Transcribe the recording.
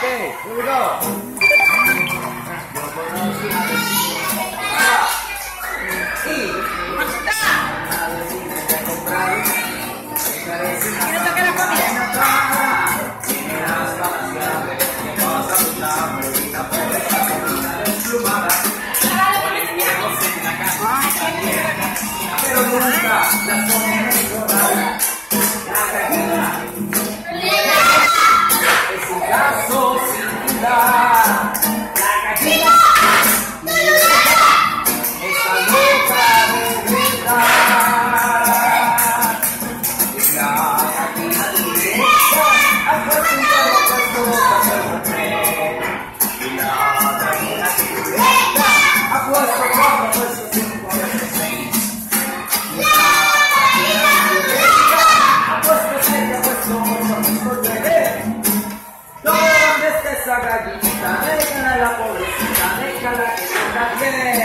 Okay, here we go. Yo conocí una vecina y una vecina que ha comprado esta vecina. ¿Quieres tocar la comida? Tiene las vacaciones que pasa puta, perrita pobreza, comida desplumada. Ponen huevos en la casa, pero nunca las ponen en llorar. La gallina es un caso singular. La gallina está loca de gritar. Y la gallina directa ha puesto un perro puesto para el hombre. Y la gallina directa ha puesto 4, puesto 5, puesto 6. Y la gallina directa ha puesto 7, puesto 8, puesto 9. ¿Dónde está esa gallinita? Déjala a la pobrecita, déjala que se la bien.